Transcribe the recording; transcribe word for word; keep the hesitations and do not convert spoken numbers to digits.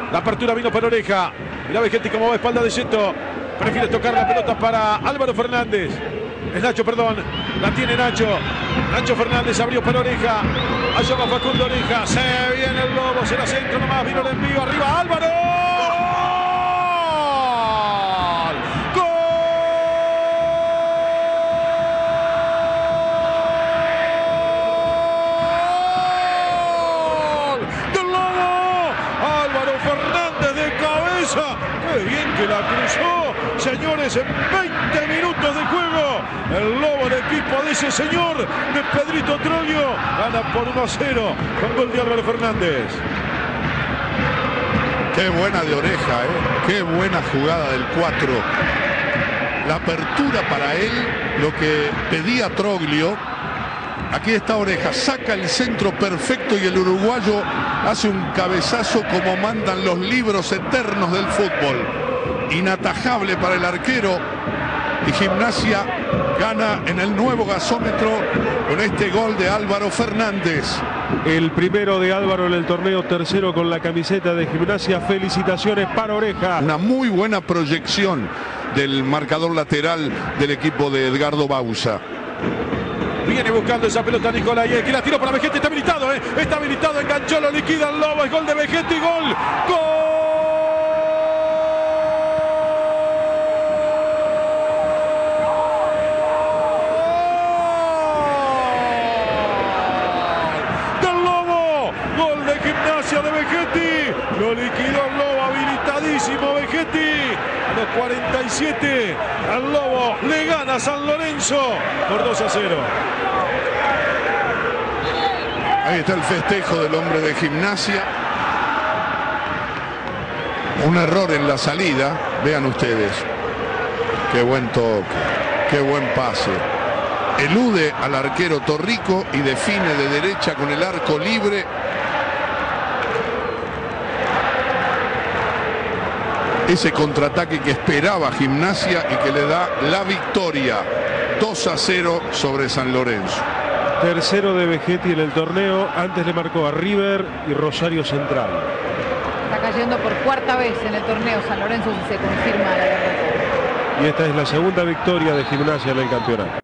La apertura vino para Oreja. Mirá Vegetti como va a espalda de Yeto. Prefiere tocar la pelota para Álvaro Fernández. Es Nacho, perdón. La tiene Nacho. Nacho Fernández abrió para Oreja. Allá va Facundo Oreja. Se viene el Lobo. Será centro nomás. Vino el envío. Arriba Álvaro. ¡Qué bien que la cruzó! Señores, en veinte minutos de juego, el Lobo, el equipo de ese señor, de Pedrito Troglio, gana por uno a cero con gol de Álvaro Fernández. Qué buena de Oreja, ¿eh? Qué buena jugada del cuatro. La apertura para él, lo que pedía Troglio. Aquí está Oreja, saca el centro perfecto y el uruguayo hace un cabezazo como mandan los libros eternos del fútbol. Inatajable para el arquero, y Gimnasia gana en el nuevo gasómetro con este gol de Álvaro Fernández. El primero de Álvaro en el torneo, tercero con la camiseta de Gimnasia. Felicitaciones para Oreja. Una muy buena proyección del marcador lateral del equipo de Edgardo Bauza. Viene buscando esa pelota Nicolai, que la tiró para Vegetti, está habilitado, ¿eh? Está habilitado, enganchó, lo liquida el Lobo, es gol de Vegetti, gol, gol. Del Lobo, gol de Gimnasia de Vegetti, lo liquidó el Lobo, habilitadísimo Vegetti. A los cuarenta y siete al Lobo le gana San Lorenzo por dos a cero. Ahí está el festejo del hombre de Gimnasia. Un error en la salida. Vean ustedes. Qué buen toque. Qué buen pase. Elude al arquero Torrico y define de derecha con el arco libre. Ese contraataque que esperaba Gimnasia y que le da la victoria. dos a cero sobre San Lorenzo. Tercero de Vegetti en el torneo. Antes le marcó a River y Rosario Central. Está cayendo por cuarta vez en el torneo San Lorenzo si se confirma la derrota. Y esta es la segunda victoria de Gimnasia en el campeonato.